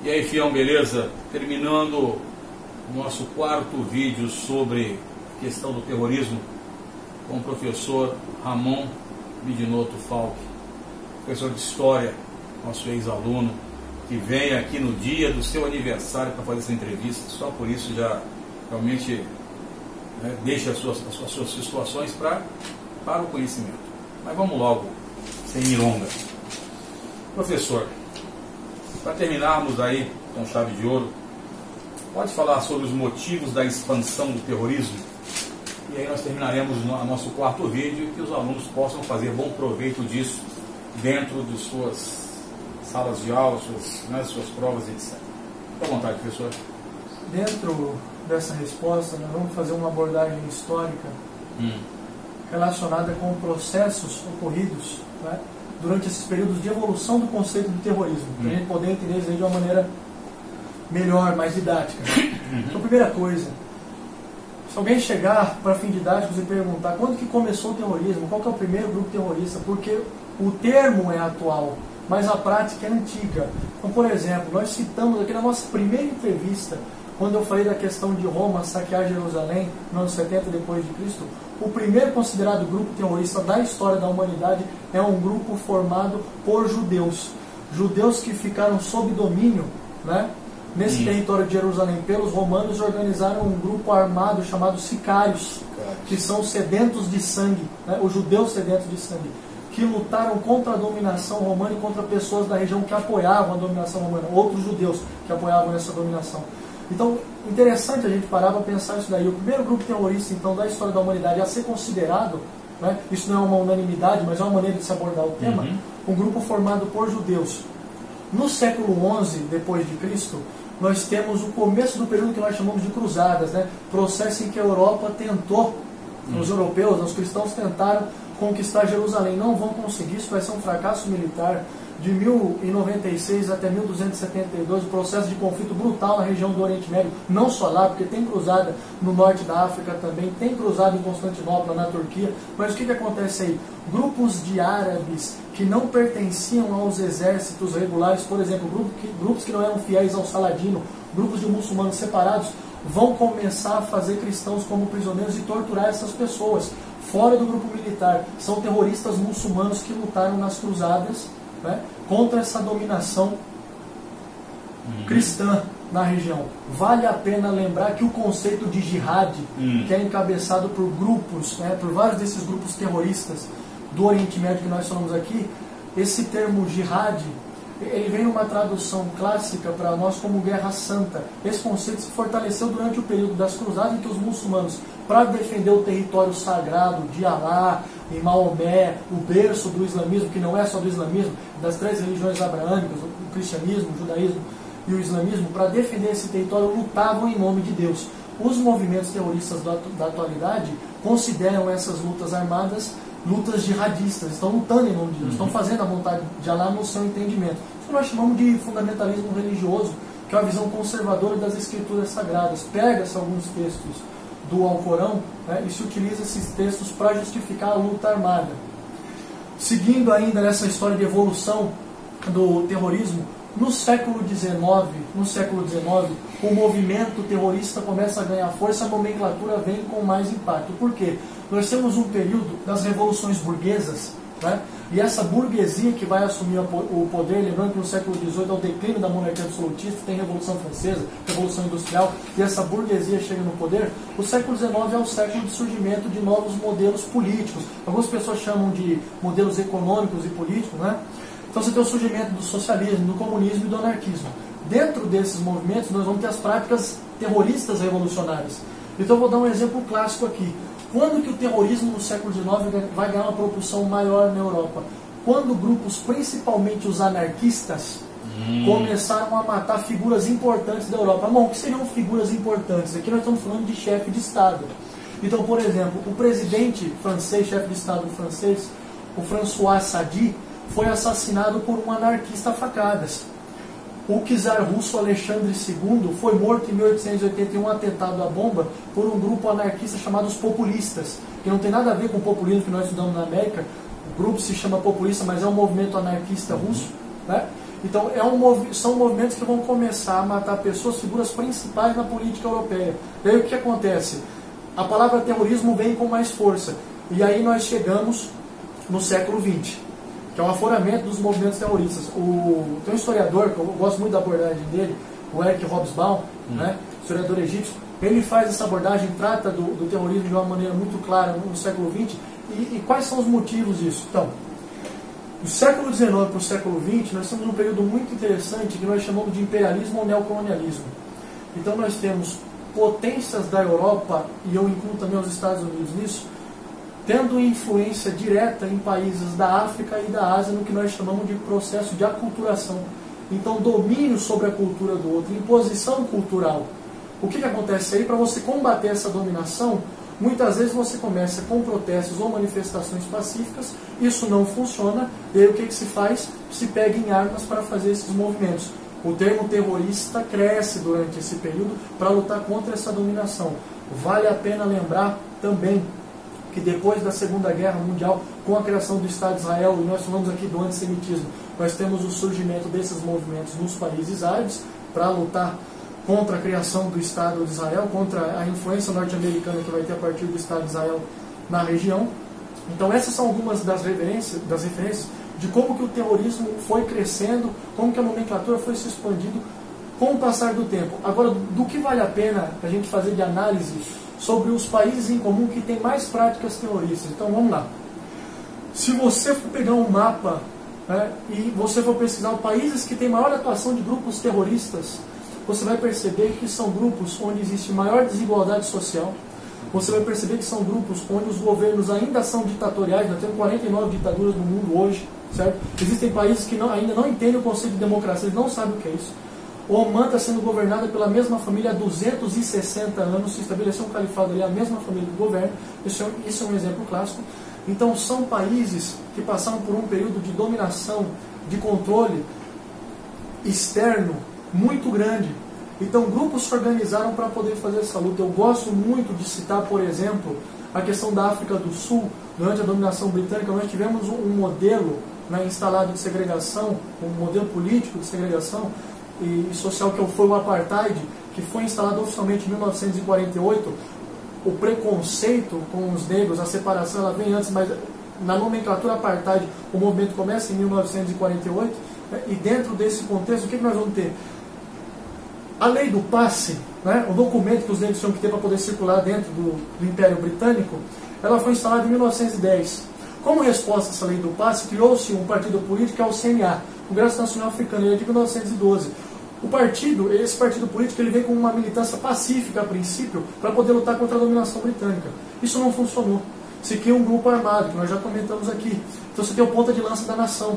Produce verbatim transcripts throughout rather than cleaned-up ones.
E aí, fião, beleza? Terminando o nosso quarto vídeo sobre questão do terrorismo com o professor Ramon Midinoto Falck, professor de História, nosso ex-aluno, que vem aqui no dia do seu aniversário para fazer essa entrevista. Só por isso já realmente, né, deixa as suas, as suas situações pra, para o conhecimento. Mas vamos logo, sem mironga. Professor, para terminarmos aí com chave de ouro, pode falar sobre os motivos da expansão do terrorismo? E aí nós terminaremos o nosso quarto vídeo e que os alunos possam fazer bom proveito disso dentro de suas salas de aula, suas, né, suas provas, etcétera. Fique à vontade, professor. Dentro dessa resposta, nós vamos fazer uma abordagem histórica hum. relacionada com processos ocorridos, né, durante esses períodos de evolução do conceito do terrorismo, hum. para a gente poder entender isso de uma maneira melhor, mais didática. Uhum. Então, primeira coisa, se alguém chegar para fim didáticos e perguntar quando que começou o terrorismo, qual que é o primeiro grupo terrorista, porque o termo é atual, mas a prática é antiga. Então, por exemplo, nós citamos aqui na nossa primeira entrevista, quando eu falei da questão de Roma saquear Jerusalém no ano setenta depois de Cristo, o primeiro considerado grupo terrorista da história da humanidade é um grupo formado por judeus. Judeus que ficaram sob domínio, né, nesse Sim. território de Jerusalém pelos romanos, organizaram um grupo armado chamado sicários, que são sedentos de sangue, né, os judeus sedentos de sangue, que lutaram contra a dominação romana e contra pessoas da região que apoiavam a dominação romana, outros judeus que apoiavam essa dominação. Então, interessante a gente parar para pensar isso daí. O primeiro grupo terrorista, então, da história da humanidade a ser considerado, né, isso não é uma unanimidade, mas é uma maneira de se abordar o tema, uhum. um grupo formado por judeus. No século onze depois de Cristo, nós temos o começo do período que nós chamamos de cruzadas, né, processo em que a Europa tentou, uhum. os europeus, os cristãos tentaram conquistar Jerusalém. Não vão conseguir, isso vai ser um fracasso militar. De mil e noventa e seis até mil duzentos e setenta e dois, o processo de conflito brutal na região do Oriente Médio, não só lá, porque tem cruzada no norte da África também, tem cruzada em Constantinopla, na Turquia, mas o que, que acontece aí? Grupos de árabes que não pertenciam aos exércitos regulares, por exemplo, grupos que, grupos que não eram fiéis ao Saladino, grupos de muçulmanos separados, vão começar a fazer cristãos como prisioneiros e torturar essas pessoas fora do grupo militar. São terroristas muçulmanos que lutaram nas cruzadas, né, contra essa dominação uhum. cristã na região. Vale a pena lembrar que o conceito de jihad, uhum. que é encabeçado por grupos, né, por vários desses grupos terroristas do Oriente Médio que nós falamos aqui, esse termo jihad, ele vem numa tradução clássica para nós como guerra santa. Esse conceito se fortaleceu durante o período das cruzadas, em que os muçulmanos, para defender o território sagrado de Alá e Maomé, o berço do islamismo, que não é só do islamismo, das três religiões abraâmicas, o cristianismo, o judaísmo e o islamismo, para defender esse território, lutavam em nome de Deus. Os movimentos terroristas da, da atualidade consideram essas lutas armadas lutas jihadistas, estão lutando em nome de Deus, uhum. estão fazendo a vontade de Alá no seu entendimento. Isso nós chamamos de fundamentalismo religioso, que é uma visão conservadora das escrituras sagradas. Pega-se alguns textos do Alcorão, né, e se utiliza esses textos para justificar a luta armada. Seguindo ainda nessa história de evolução do terrorismo, no século dezenove, no século dezenove, o movimento terrorista começa a ganhar força, a nomenclatura vem com mais impacto. Por quê? Nós temos um período das revoluções burguesas, né? E essa burguesia que vai assumir o poder, lembrando que no século dezoito é o declínio da monarquia absolutista, tem Revolução Francesa, Revolução Industrial, e essa burguesia chega no poder. O século dezenove é o século de surgimento de novos modelos políticos. Algumas pessoas chamam de modelos econômicos e políticos, né? Então você tem o surgimento do socialismo, do comunismo e do anarquismo. Dentro desses movimentos nós vamos ter as práticas terroristas revolucionárias. Então eu vou dar um exemplo clássico aqui. Quando que o terrorismo no século dezenove vai ganhar uma propulsão maior na Europa? Quando grupos, principalmente os anarquistas, hum. começaram a matar figuras importantes da Europa. Bom, o que seriam figuras importantes? Aqui nós estamos falando de chefe de Estado. Então, por exemplo, o presidente francês, chefe de Estado francês, o François Sadi, foi assassinado por um anarquista a facadas. O czar russo Alexandre segundo foi morto em mil oitocentos e oitenta e um, atentado à bomba, por um grupo anarquista chamado os populistas, que não tem nada a ver com o populismo que nós estudamos na América. O grupo se chama populista, mas é um movimento anarquista russo, né? Então é um, são movimentos que vão começar a matar pessoas, figuras principais na política europeia. E aí o que acontece? A palavra terrorismo vem com mais força. E aí nós chegamos no século vinte, que é o afloramento dos movimentos terroristas. O, tem um historiador, que eu gosto muito da abordagem dele, o Eric Hobsbawm, hum. né, historiador egípcio, ele faz essa abordagem, trata do, do terrorismo de uma maneira muito clara no, no século vinte. E, e quais são os motivos disso? Então, do século dezenove para o século vinte, nós temos um período muito interessante que nós chamamos de imperialismo ou neocolonialismo. Então nós temos potências da Europa, e eu incluo também os Estados Unidos nisso, tendo influência direta em países da África e da Ásia no que nós chamamos de processo de aculturação. Então, domínio sobre a cultura do outro, imposição cultural. O que, que acontece aí? Para você combater essa dominação, muitas vezes você começa com protestos ou manifestações pacíficas, isso não funciona, e aí o que, que se faz? Se pega em armas para fazer esses movimentos. O termo terrorista cresce durante esse período para lutar contra essa dominação. Vale a pena lembrar também que depois da Segunda Guerra Mundial, com a criação do Estado de Israel, e nós falamos aqui do antissemitismo, nós temos o surgimento desses movimentos nos países árabes para lutar contra a criação do Estado de Israel, contra a influência norte-americana que vai ter a partir do Estado de Israel na região. Então essas são algumas das referências, das referências de como que o terrorismo foi crescendo, como que a nomenclatura foi se expandindo com o passar do tempo. Agora, do que vale a pena a gente fazer de análise sobre os países em comum que têm mais práticas terroristas? Então vamos lá. Se você for pegar um mapa, né, e você for pesquisar os países que têm maior atuação de grupos terroristas, você vai perceber que são grupos onde existe maior desigualdade social. Você vai perceber que são grupos onde os governos ainda são ditatoriais. Nós temos quarenta e nove ditaduras no mundo hoje, certo? Existem países que não, ainda não entendem o conceito de democracia, eles não sabem o que é isso. O Oman está sendo governada pela mesma família há duzentos e sessenta anos, se estabeleceu um califado ali, a mesma família do governo. Isso é, isso é um exemplo clássico. Então são países que passaram por um período de dominação, de controle externo muito grande. Então grupos se organizaram para poder fazer essa luta. Eu gosto muito de citar, por exemplo, a questão da África do Sul. Durante a dominação britânica nós tivemos um modelo, né, instalado de segregação, um modelo político de segregação e social que foi o apartheid, que foi instalado oficialmente em mil novecentos e quarenta e oito. O preconceito com os negros, a separação, ela vem antes, mas na nomenclatura apartheid o movimento começa em mil novecentos e quarenta e oito, né, e dentro desse contexto o que, que nós vamos ter? A lei do passe, né, o documento que os negros tinham que ter para poder circular dentro do, do Império Britânico, ela foi instalada em mil novecentos e dez. Como resposta a essa lei do passe, criou-se um partido político que é o C N A, Congresso Nacional Africano, ele é de mil novecentos e doze. O partido, esse partido político, ele veio com uma militância pacífica a princípio para poder lutar contra a dominação britânica. Isso não funcionou. Se cria um grupo armado, que nós já comentamos aqui. Então você tem o ponta de lança da nação.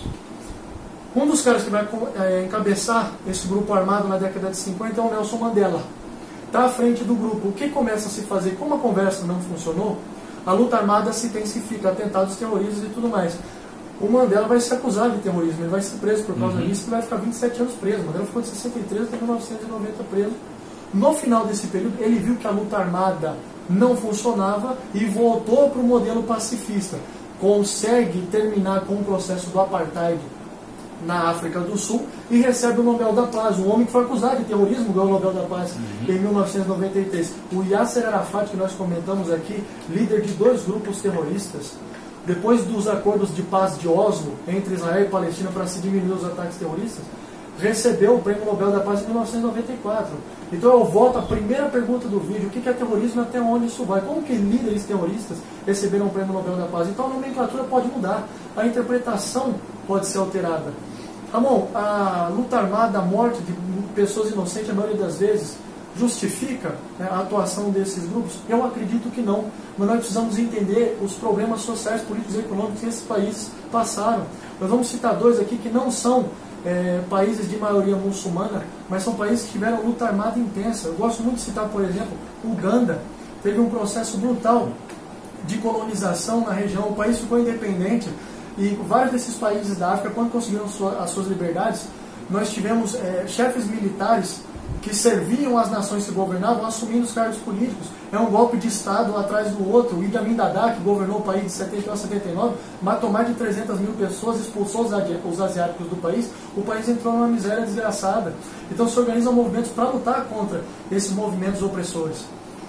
Um dos caras que vai é, encabeçar esse grupo armado na década de cinquenta é o Nelson Mandela. Está à frente do grupo. O que começa a se fazer? Como a conversa não funcionou, a luta armada se intensifica, atentados terroristas e tudo mais. O Mandela vai ser acusado de terrorismo, ele vai ser preso por causa uhum. disso e vai ficar vinte e sete anos preso. O Mandela ficou de sessenta e três até mil novecentos e noventa preso. No final desse período, ele viu que a luta armada não funcionava e voltou para o modelo pacifista. Consegue terminar com o processo do apartheid na África do Sul e recebe o Nobel da Paz. Um homem que foi acusado de terrorismo ganhou o Nobel da Paz uhum. em mil novecentos e noventa e três. O Yasser Arafat, que nós comentamos aqui, líder de dois grupos terroristas, depois dos acordos de paz de Oslo entre Israel e Palestina para se diminuir os ataques terroristas, recebeu o Prêmio Nobel da Paz em mil novecentos e noventa e quatro. Então eu volto à primeira pergunta do vídeo: o que é terrorismo e até onde isso vai? Como que líderes terroristas receberam o Prêmio Nobel da Paz? Então a nomenclatura pode mudar, a interpretação pode ser alterada. Ramon, a luta armada, a morte de pessoas inocentes, a maioria das vezes, justifica, né, a atuação desses grupos? Eu acredito que não, mas nós precisamos entender os problemas sociais, políticos e econômicos que esses países passaram. Nós vamos citar dois aqui que não são é, países de maioria muçulmana, mas são países que tiveram luta armada intensa. Eu gosto muito de citar, por exemplo, Uganda. Teve um processo brutal de colonização na região, o país ficou independente. E vários desses países da África, quando conseguiram sua, as suas liberdades, nós tivemos é, chefes militares que serviam às nações que governavam, assumindo os cargos políticos. É um golpe de Estado um atrás do outro. O Idi Amin Dada, que governou o país de setenta e um a setenta e nove, matou mais de trezentas mil pessoas, expulsou os asiáticos do país. O país entrou numa miséria desgraçada. Então se organizam movimentos para lutar contra esses movimentos opressores.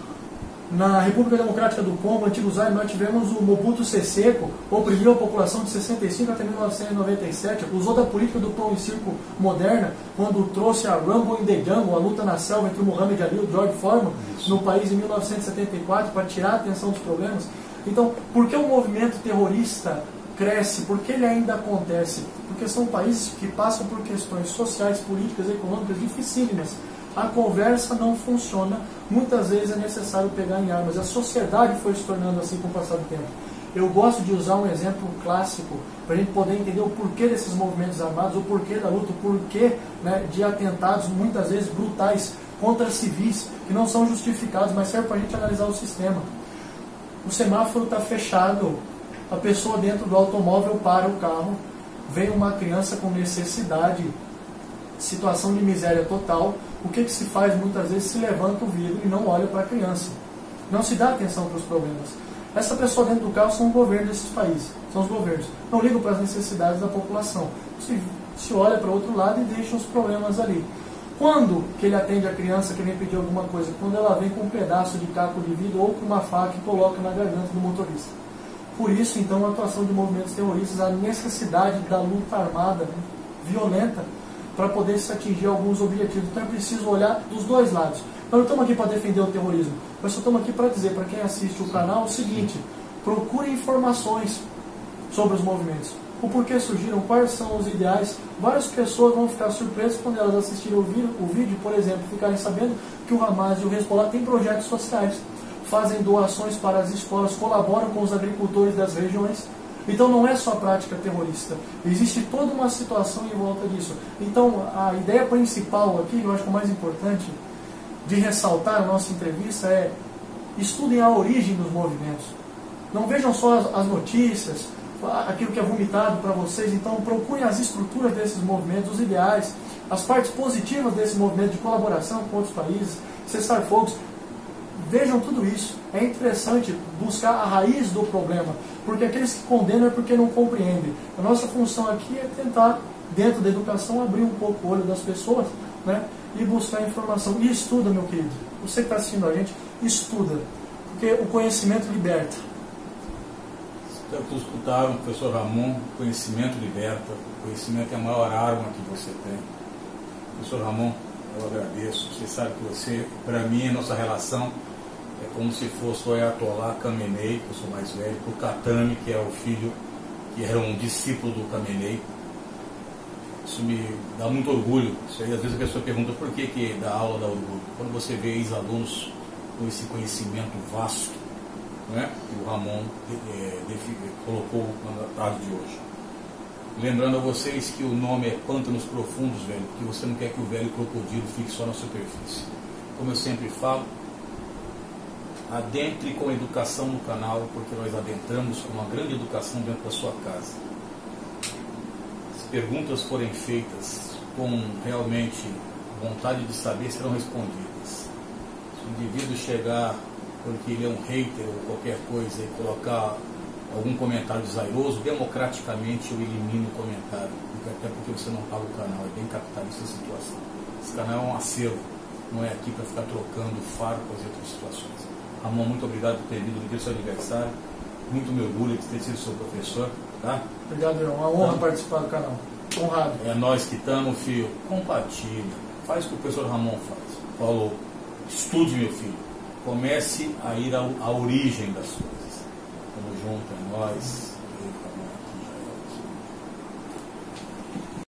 Na República Democrática do Congo, antigo Zaire, nós tivemos o Mobutu Seseko, oprimiu a população de sessenta e cinco até mil novecentos e noventa e sete, usou da política do pão e circo moderna, quando trouxe a Rumble in the Jungle, a luta na selva entre o Muhammad Ali e o George Foreman, Isso. no país em mil novecentos e setenta e quatro, para tirar a atenção dos problemas. Então, por que o movimento terrorista cresce? Por que ele ainda acontece? Porque são países que passam por questões sociais, políticas, econômicas dificílimas. A conversa não funciona, muitas vezes é necessário pegar em armas. A sociedade foi se tornando assim com o passar do tempo. Eu gosto de usar um exemplo clássico para a gente poder entender o porquê desses movimentos armados, o porquê da luta, o porquê, né, de atentados muitas vezes brutais contra civis, que não são justificados, mas serve para a gente analisar o sistema. O semáforo está fechado, a pessoa dentro do automóvel para o carro, vem uma criança com necessidade, situação de miséria total. O que, que se faz muitas vezes? Se levanta o vidro e não olha para a criança. Não se dá atenção para os problemas. Essa pessoa dentro do carro são os governos desses países. São os governos. Não ligam para as necessidades da população. Se, se olha para o outro lado e deixa os problemas ali. Quando que ele atende a criança que vem pedir alguma coisa? Quando ela vem com um pedaço de caco de vidro ou com uma faca e coloca na garganta do motorista. Por isso, então, a atuação de movimentos terroristas, a necessidade da luta armada, violenta, para poder se atingir alguns objetivos. Então é preciso olhar dos dois lados. Nós não estamos aqui para defender o terrorismo, nós só estamos aqui para dizer para quem assiste o canal o seguinte: procure informações sobre os movimentos. O porquê surgiram, quais são os ideais. Várias pessoas vão ficar surpresas quando elas assistirem o vídeo, o vídeo, por exemplo, ficarem sabendo que o Hamas e o Hezbollah têm projetos sociais, fazem doações para as escolas, colaboram com os agricultores das regiões. Então não é só prática terrorista, existe toda uma situação em volta disso. Então a ideia principal aqui, eu acho que o mais importante de ressaltar na nossa entrevista é: estudem a origem dos movimentos. Não vejam só as, as notícias, aquilo que é vomitado para vocês. Então procurem as estruturas desses movimentos, os ideais, as partes positivas desse movimento de colaboração com outros países, cessar fogos. Vejam tudo isso. É interessante buscar a raiz do problema, porque aqueles que condenam é porque não compreendem. A nossa função aqui é tentar, dentro da educação, abrir um pouco o olho das pessoas, né, e buscar informação. E estuda, meu querido. Você que está assistindo a gente, estuda, porque o conhecimento liberta. Tanto escutaram o professor Ramon: conhecimento liberta. O conhecimento é a maior arma que você tem. Professor Ramon, eu agradeço. Você sabe que você, para mim, a nossa relação é como se fosse o Ayatollah Khamenei, que eu sou mais velho, o Khatami, que é o filho, que era um discípulo do Khamenei. Isso me dá muito orgulho. Isso aí, às vezes a pessoa pergunta por que, que dá aula dá orgulho. Quando você vê ex-alunos com esse conhecimento vasto, né, que o Ramon é, colocou na tarde de hoje. Lembrando a vocês que o nome é Pântanos Profundos, velho, porque você não quer que o velho crocodilo fique só na superfície. Como eu sempre falo, adentre com educação no canal, porque nós adentramos com uma grande educação dentro da sua casa. Se perguntas forem feitas com realmente vontade de saber, serão respondidas. Se o indivíduo chegar porque ele é um hater ou qualquer coisa e colocar algum comentário desairoso, democraticamente eu elimino o comentário, até porque você não paga o canal, é bem capitalista a situação. Esse canal é um acervo, não é aqui para ficar trocando farpas e outras situações. Ramon, muito obrigado por ter vindo no dia do seu aniversário, muito me orgulho de ter sido seu professor, tá? Obrigado, é uma honra então, participar do canal, honrado. É nós que estamos, filho, compartilha, faz o que o professor Ramon faz, falou, estude, meu filho, comece a ir à origem das coisas. Tamo junto, é nóis.